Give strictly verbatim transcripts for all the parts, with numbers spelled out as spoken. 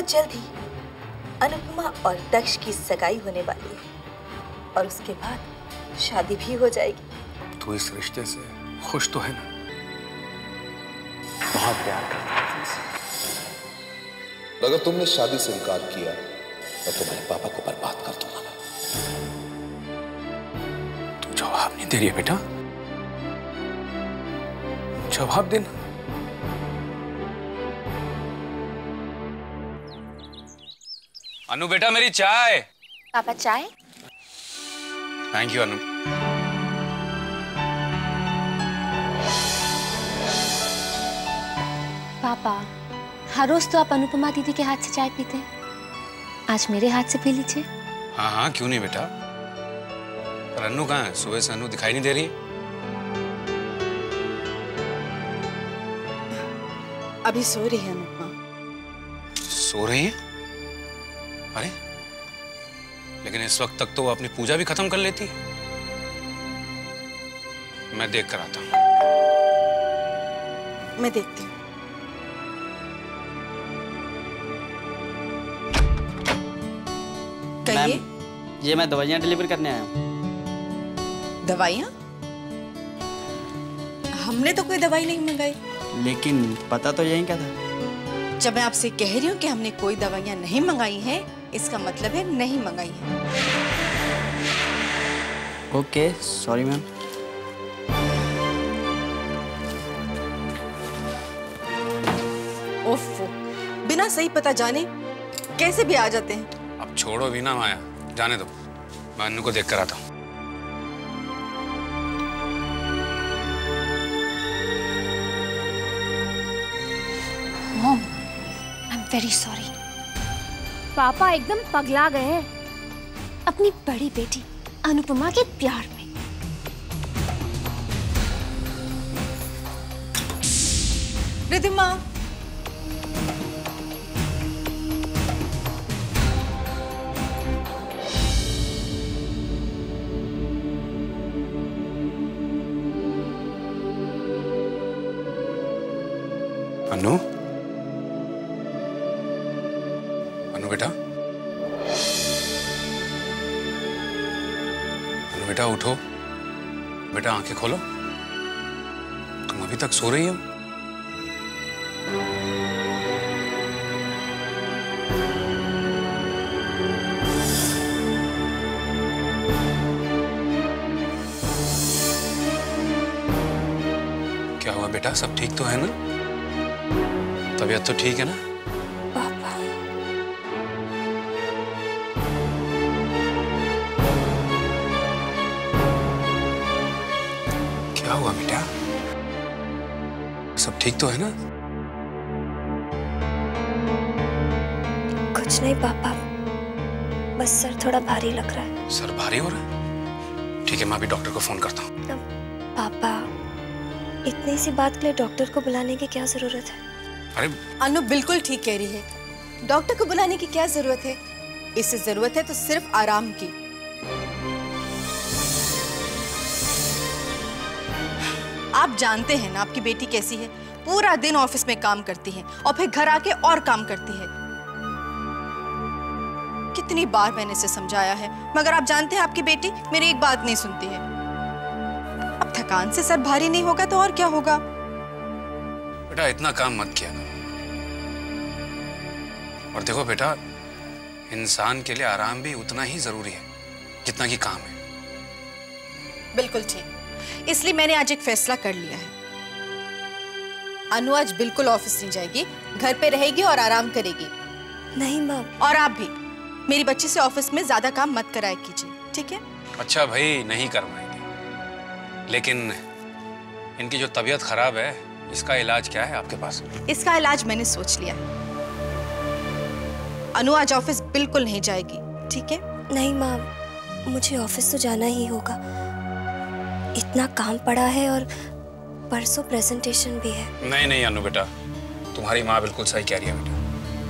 बहुत जल्द ही अनुपमा और दक्ष की सगाई होने वाली है और उसके बाद शादी भी हो जाएगी। तू इस रिश्ते से खुश तो है ना? बहुत प्यार करता है तुमसे। अगर तुमने शादी से इनकार किया तो तुम्हारे पापा को बर्बाद कर दूंगा मैं। तू जवाब नहीं दे रही है बेटा, जवाब देना। अनु बेटा मेरी चाय। पापा चाय? Thank you Anu. पापा हर रोज तो आप अनुपमा दीदी के हाथ से चाय पीते हैं, आज मेरे हाथ से पी लीजिए। हाँ हाँ क्यों नहीं बेटा, पर अनु कहाँ है? सुबह से अनु दिखाई नहीं दे रही। अभी सो रही है अनुपमा। सो रही है? अरे लेकिन इस वक्त तक तो वो अपनी पूजा भी खत्म कर लेती है। मैं देख कर आता हूँ। मैं देखती हूँ। कहिए। ये मैं दवाइयाँ डिलीवर करने आया हूँ। दवाइयाँ? हमने तो कोई दवाई नहीं मंगाई। लेकिन पता तो यही क्या था। जब मैं आपसे कह रही हूँ कि हमने कोई दवाइयाँ नहीं मंगाई हैं, इसका मतलब है नहीं मंगाई है। Okay sorry ma'am. ओफो, बिना सही पता जाने कैसे भी आ जाते हैं। अब छोड़ो भी ना माया, जाने दो, मैं अनु को देख कर आता हूँ। Mom, I am very sorry. पापा एकदम पगला गए हैं अपनी बड़ी बेटी अनुपमा के प्यार में। रिधिमा, अनु, अनु बेटा, अनु बेटा उठो, बेटा आंखें खोलो। तुम अभी तक सो रही हो? क्या हुआ बेटा, सब ठीक तो है ना? तबीयत तो ठीक है ना? पापा क्या हुआ बेटा, सब ठीक तो है ना? कुछ नहीं पापा, बस सर थोड़ा भारी लग रहा है। सर भारी हो रहा है? ठीक है, मैं अभी डॉक्टर को फोन करता हूँ। पापा इतनी सी बात के लिए डॉक्टर को बुलाने की क्या जरूरत है? अरे अनु बिल्कुल ठीक कह रही है। डॉक्टर को बुलाने की क्या जरूरत है? इससे जरूरत है तो सिर्फ आराम की। आप जानते हैं ना आपकी बेटी कैसी है, पूरा दिन ऑफिस में काम करती है और फिर घर आके और काम करती है। कितनी बार मैंने इसे समझाया है, मगर आप जानते हैं आपकी बेटी मेरी एक बात नहीं सुनती है। अब थकान से सर भारी नहीं होगा तो और क्या होगा? बेटा इतना काम मत किया करो। और देखो बेटा, इंसान के लिए आराम भी उतना ही जरूरी है जितना कि काम है। बिल्कुल ठीक, इसलिए मैंने आज एक फैसला कर लिया है। अनु आज बिल्कुल ऑफिस नहीं जाएगी, घर पे रहेगी और आराम करेगी। नहीं माँ। और आप भी मेरी बच्ची से ऑफिस में ज्यादा काम मत कराया कीजिए, ठीक है? अच्छा भाई, नहीं करवाएंगे, लेकिन इनकी जो तबीयत खराब है इसका इलाज क्या है आपके पास? इसका इलाज मैंने सोच लिया है। अनु आज ऑफिस बिल्कुल नहीं जाएगी, ठीक है? नहीं माँ, मुझे ऑफिस तो जाना ही होगा, इतना काम पड़ा है और परसों प्रेजेंटेशन भी है। नहीं नहीं अनु बेटा, तुम्हारी माँ बिल्कुल सही कह रही है बेटा।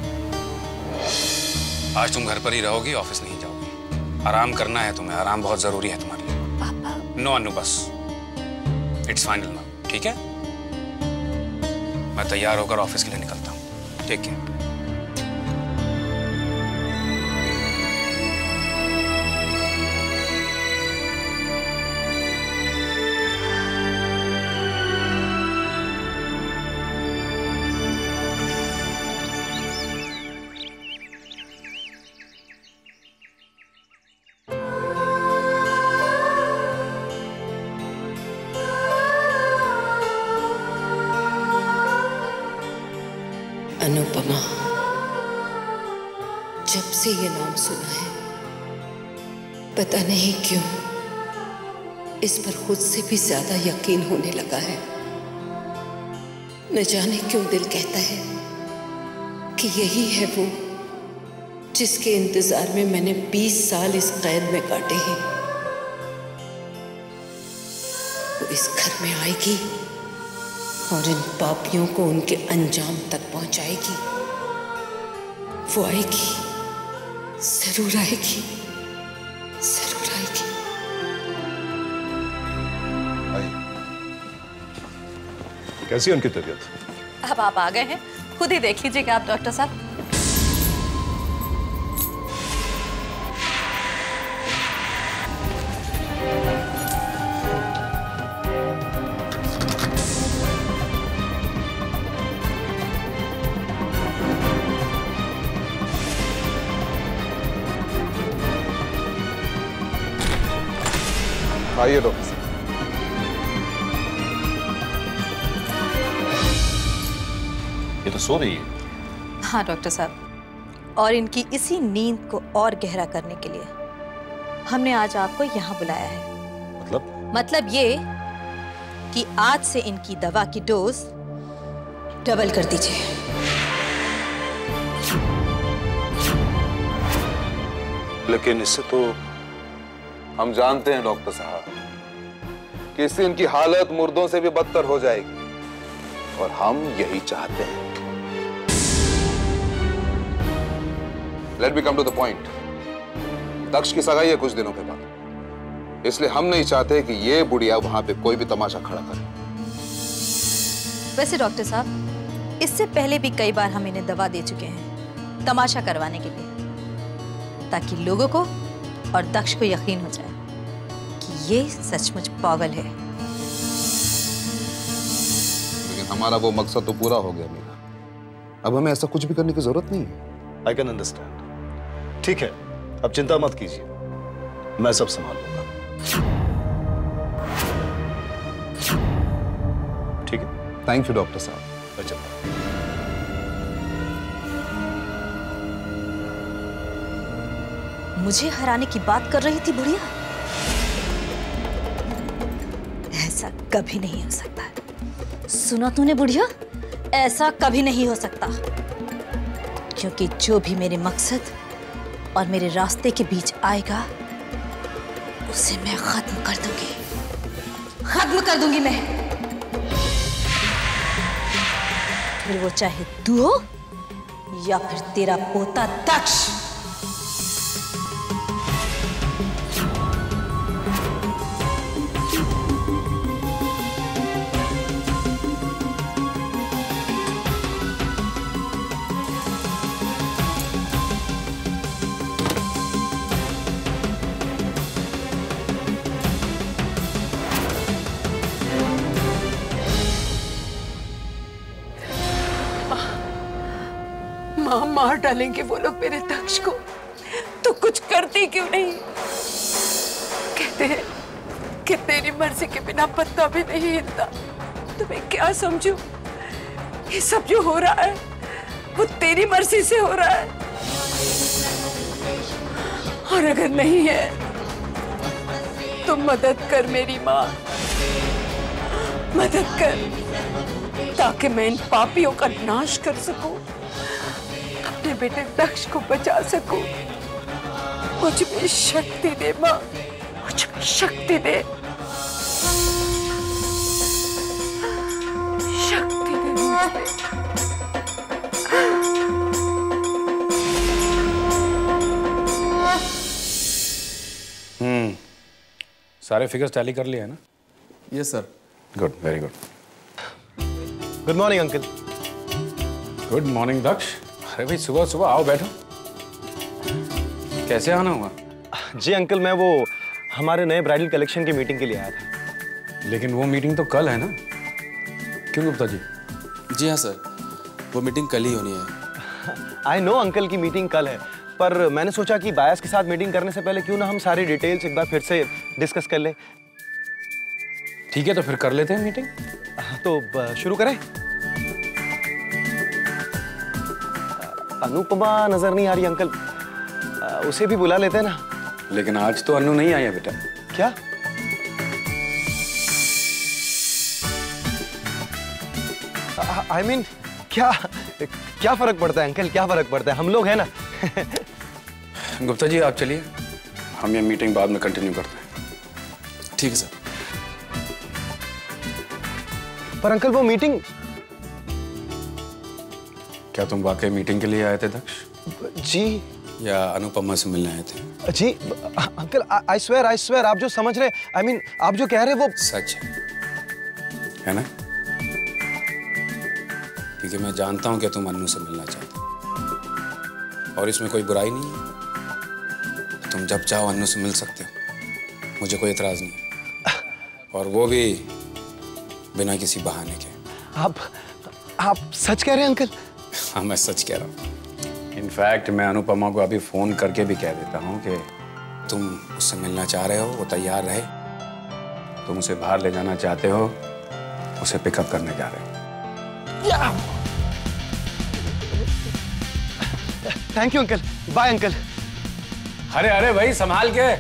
आज तुम घर पर ही रहोगी, ऑफिस नहीं जाओगी। आराम करना है तुम्हें, आराम बहुत जरूरी है तुम्हारे लिए। पापा। नो अनु, बस इट्स फाइनल नाउ, ठीक है? मैं तैयार होकर ऑफिस के लिए निकलता हूँ, ठीक है? अनुपमा, जब से ये नाम सुना है पता नहीं क्यों इस पर खुद से भी ज्यादा यकीन होने लगा है। न जाने क्यों दिल कहता है कि यही है वो जिसके इंतजार में मैंने बीस साल इस कैद में काटे हैं। वो इस घर में आएगी और इन पापियों को उनके अंजाम तक पहुंचाएगी। वो आएगी, जरूर आएगी, जरूर आएगी। कैसी है उनकी तबीयत? अब आप आ गए हैं, खुद ही देख लीजिएगा आप डॉक्टर साहब। आइए डॉक्टर साहब। ये तो सो रही है। हाँ डॉक्टर साहब, और इनकी इसी नींद को और गहरा करने के लिए हमने आज आपको यहाँ बुलाया है। मतलब? मतलब ये कि आज से इनकी दवा की डोज डबल कर दीजिए। लेकिन इससे तो हम जानते हैं डॉक्टर साहब कि इससे इनकी हालत मुर्दों से भी बदतर हो जाएगी और हम यही चाहते हैं। Let me come to the point. Daksh की सगाई है कुछ दिनों के बाद, इसलिए हम नहीं चाहते कि ये बुढ़िया वहां पे कोई भी तमाशा खड़ा करे। वैसे डॉक्टर साहब, इससे पहले भी कई बार हम इन्हें दवा दे चुके हैं तमाशा करवाने के लिए, ताकि लोगों को और दक्ष को यकीन हो जाए कि ये सचमुच पागल है। लेकिन हमारा वो मकसद तो पूरा हो गया मीरा। अब हमें ऐसा कुछ भी करने की जरूरत नहीं है। I can understand. ठीक है, अब चिंता मत कीजिए, मैं सब संभाल लूंगा। ठीक है, थैंक यू डॉक्टर साहब। मैं चलता हूं। मुझे हराने की बात कर रही थी बुढ़िया? ऐसा कभी नहीं हो सकता। सुना तूने बुढ़िया? ऐसा कभी नहीं हो सकता, क्योंकि जो भी मेरे मकसद और मेरे रास्ते के बीच आएगा उसे मैं खत्म कर दूंगी, खत्म कर दूंगी मैं। फिर वो चाहे तू हो या फिर तेरा पोता दक्ष। मां, मार डालेंगे वो लोग मेरे दक्ष को, तो कुछ करती क्यों नहीं? कहते हैं कि तेरी मर्जी के बिना पत्ता भी नहीं हिलता। तो मैं क्या समझूं? ये सब जो हो रहा है वो तेरी मर्जी से हो रहा है, और अगर नहीं है तो मदद कर मेरी माँ, मदद कर, ताकि मैं इन पापियों का नाश कर सकूं, अपने बेटे दक्ष को बचा सकूं। मुझ में शक्ति दे माँ, मुझ में शक्ति दे, शक्ति दे मुझ में। हम्म सारे फिगर्स टैली कर लिए हैं ना? Yes sir. Good, very good. Good morning uncle. Good morning Daksh. अरे भाई सुबह सुबह आओ, बैठो। कैसे आना हुआ? जी अंकल, मैं वो हमारे नए ब्राइडल कलेक्शन की मीटिंग के लिए आया था। लेकिन वो मीटिंग तो कल है ना? क्यों गुप्ता जी? जी हाँ सर, वो मीटिंग कल ही होनी है। आई नो अंकल की मीटिंग कल है, पर मैंने सोचा कि बायस के साथ मीटिंग करने से पहले क्यों ना हम सारी डिटेल्स एक बार फिर से डिस्कस कर लें। ठीक है, तो फिर कर लेते हैं मीटिंग। तो शुरू करें? अनुपमा नजर नहीं आ रही अंकल, आ, उसे भी बुला लेते हैं ना। लेकिन आज तो अनु नहीं आई है बेटा। क्या? आई I मीन mean, क्या क्या फर्क पड़ता है अंकल, क्या फर्क पड़ता है, हम लोग हैं ना। गुप्ता जी आप चलिए, हम ये मीटिंग बाद में कंटिन्यू करते हैं। ठीक है सर। पर अंकल वो मीटिंग। क्या तुम वाकई मीटिंग के लिए आए थे दक्ष? जी। या अनुपमा से मिलने आए थे? जी uncle, I swear I swear आप जो समझ रहे, आई I मीन mean, आप जो कह रहे वो सच है, है ना? क्योंकि मैं जानता हूं कि तुम अनु से मिलना चाहते हो और इसमें कोई बुराई नहीं है। तुम जब चाहो अनु से मिल सकते हो, मुझे कोई एतराज नहीं है, और वो भी बिना किसी बहाने के। आप आप सच कह रहे हैं अंकल? हाँ मैं सच कह रहा हूँ। इनफैक्ट मैं अनुपमा को अभी फोन करके भी कह देता हूँ कि तुम उससे मिलना चाह रहे हो, वो तैयार रहे, तुम उसे बाहर ले जाना चाहते हो, उसे पिकअप करने जा रहे हो। Thank you uncle, bye uncle. अरे अरे भाई संभाल के।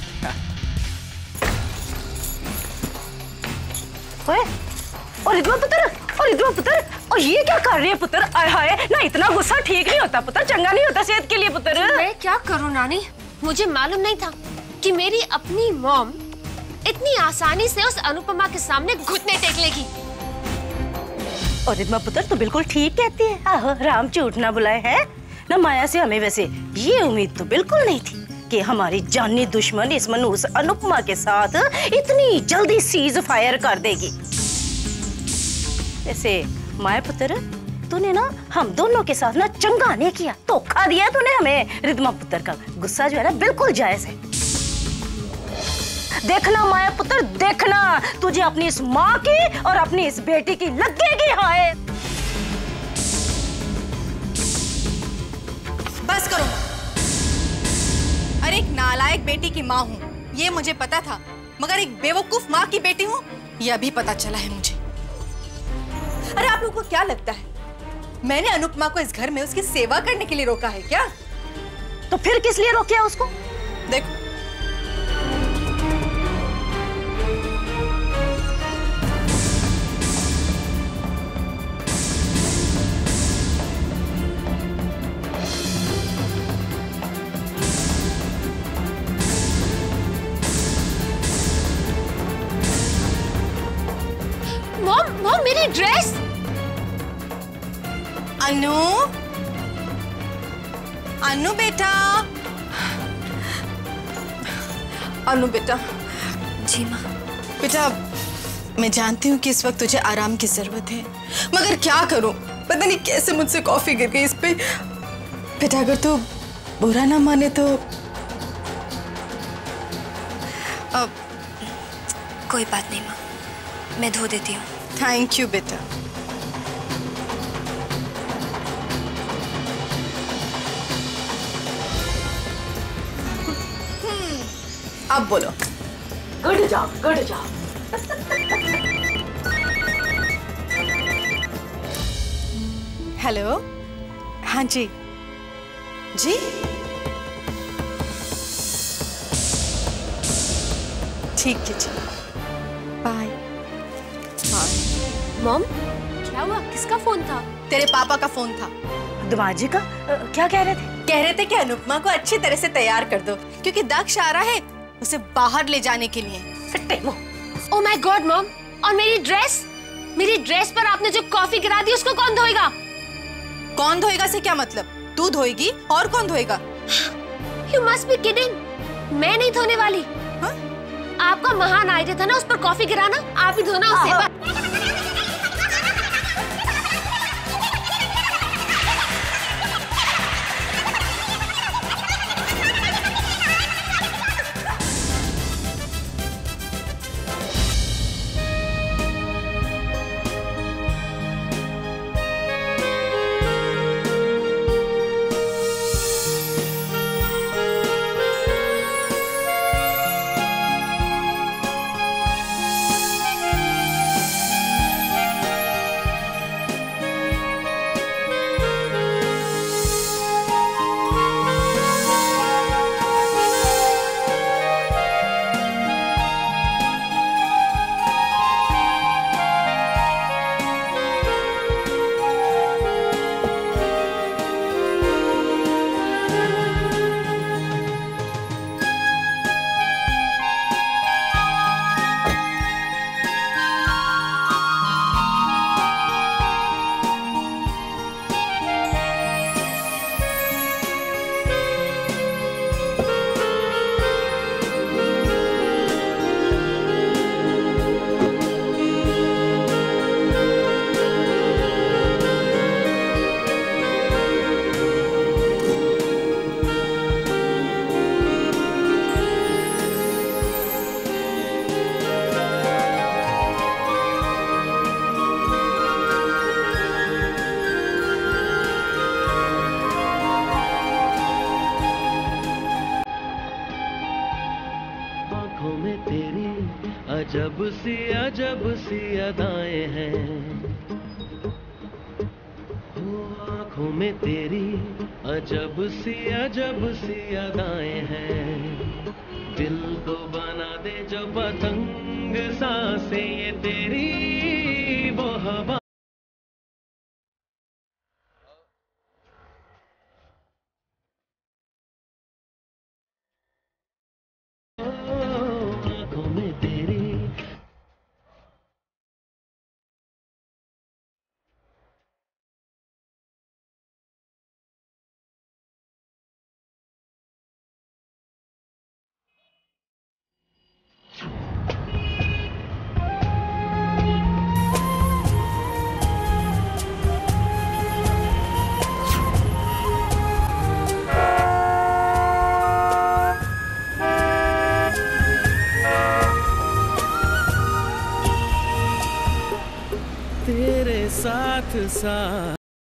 ओए, और रिद्वा पुत्र, और रिद्वा पुत्र, और ये क्या कर रही है पुत्र? आय हाय, ना इतना गुस्सा ठीक नहीं होता पुत्र, चंगा नहीं होता सेहत के लिए पुत्र। मैं क्या करूं नानी, मुझे मालूम नहीं था कि मेरी अपनी मॉम इतनी आसानी से उस अनुपमा के सामने घुटने टेक लेगी। और रिद्वा पुत्र तो बिल्कुल ठीक कहती है। आहो, राम झूठ ना बुलाए है ना। माया से हमें वैसे ये उम्मीद तो बिल्कुल नहीं थी कि हमारी जानी दुश्मन इस मनूस अनुपमा के साथ इतनी जल्दी सीज फायर कर देगी। वैसे माया पुत्र, तूने ना हम दोनों के साथ ना चंगा नहीं किया, धोखा दिया तूने हमें। रिद्मा पुत्र का गुस्सा जो है ना बिल्कुल जायज है। देखना माया पुत्र, देखना तुझे अपनी इस माँ की और अपनी इस बेटी की लगेगी हाय। बस करो। अरे एक नालायक बेटी की माँ हूँ ये मुझे पता था, मगर एक बेवकूफ माँ की बेटी हूँ ये अभी पता चला है मुझे। अरे आप लोगों को क्या लगता है मैंने अनुपमा को इस घर में उसकी सेवा करने के लिए रोका है क्या? तो फिर किस लिए रोकिया उसको? देखो मॉम, मॉम मेरी ड्रेस। अनु, अनु बेटा, अनु बेटा। जी माँ। बेटा मैं जानती हूँ कि इस वक्त तुझे आराम की जरूरत है, मगर क्या करूँ, पता नहीं कैसे मुझसे कॉफी गिर गई इस पे। बेटा अगर तू बुरा ना माने तो अब। कोई बात नहीं माँ, मैं धो देती हूँ। थैंक यू बेटा। अब बोलो। Good job, good job. Hello, हाँ जी जी। ठीक है जी, बाय बाय। मॉम क्या हुआ, किसका फोन था? तेरे पापा का फोन था। दिमागी का? अ, क्या कह रहे थे? कह रहे थे कि अनुपमा को अच्छी तरह से तैयार कर दो क्योंकि दक्ष आ रहा है उसे बाहर ले जाने के लिए। ओह माय गॉड मॉम, और मेरी ड्रेस, मेरी ड्रेस पर आपने जो कॉफी गिरा दी उसको कौन धोएगा? कौन धोएगा से क्या मतलब? तू धोएगी और कौन धोएगा? You must be kidding, मैं नहीं धोने वाली। हा? आपका महान आइडिया था ना उस पर कॉफी गिराना, आप ही धोना उसे। में तेरी अजब सी अजब सी अदाएं हैं, हो आँखों में तेरी अजब सी अजब सी अदाएं हैं, दिल को बना दे जो पतंग सांसें ये तेरी वो हवा। आँखों में तेरी तेरे साथ साथ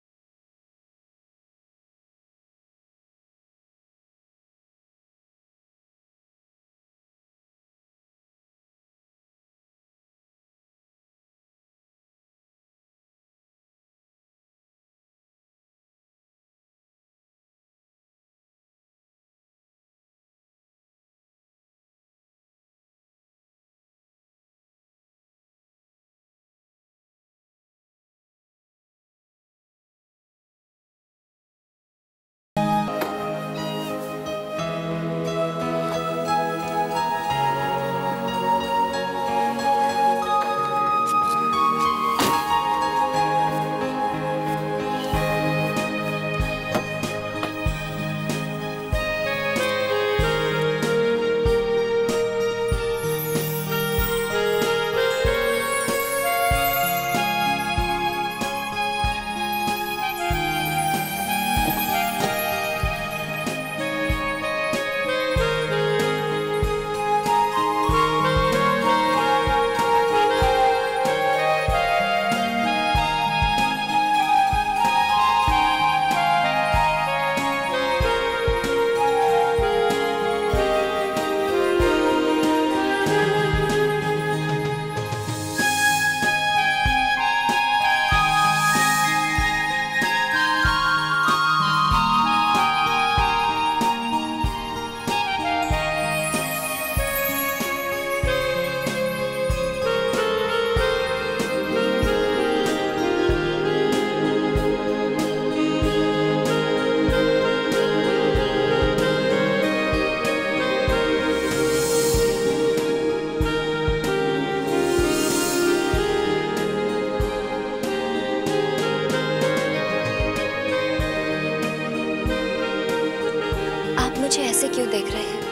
मुझे ऐसे क्यों देख रहे हैं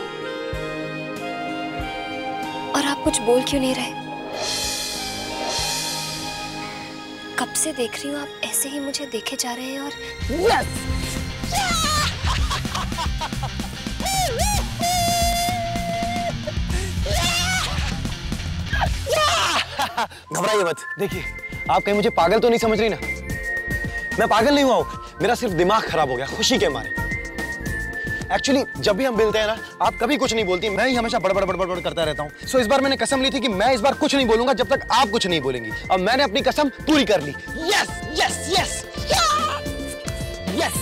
और आप कुछ बोल क्यों नहीं रहे? कब से देख रही हूँ आप ऐसे ही मुझे देखे जा रहे हैं और yes! घबराइए मत। देखिए, आप कहीं मुझे पागल तो नहीं समझ रही ना? मैं पागल नहीं हुआ हूं, मेरा सिर्फ दिमाग खराब हो गया खुशी के मारे। एक्चुअली जब भी हम मिलते हैं ना, आप कभी कुछ नहीं बोलती, मैं ही हमेशा बड़बड़ बड़बड़ बड़ करता रहता हूँ। सो इस बार मैंने कसम ली थी कि मैं इस बार कुछ नहीं बोलूंगा जब तक आप कुछ नहीं बोलेंगी, और मैंने अपनी कसम पूरी कर ली। Yes yes yes yes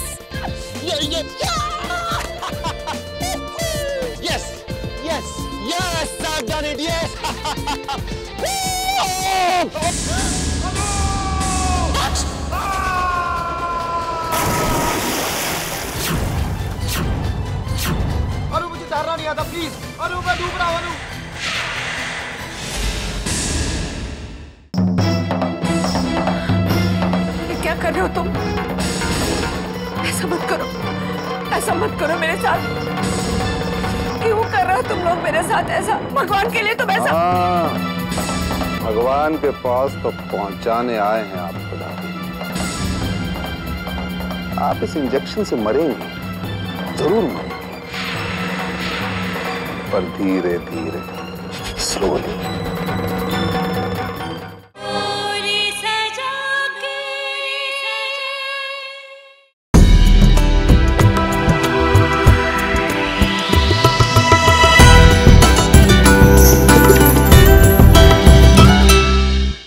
yes yes yes I done it. Yes Anu, मुझे तैरना नहीं आता, प्लीज अनु, मैं डूब रहा हूं। अनु, ये क्या कर रहे हो तुम? ऐसा मत करो, ऐसा मत करो मेरे साथ। क्यों कर रहे हो तुम लोग मेरे साथ ऐसा? भगवान के लिए तुम ऐसा। हाँ, भगवान के पास तो पहुंचाने आए हैं आप खुदा। आप इस इंजेक्शन से मरेंगे, जरूर मरेंगे, पर धीरे धीरे, स्लोली।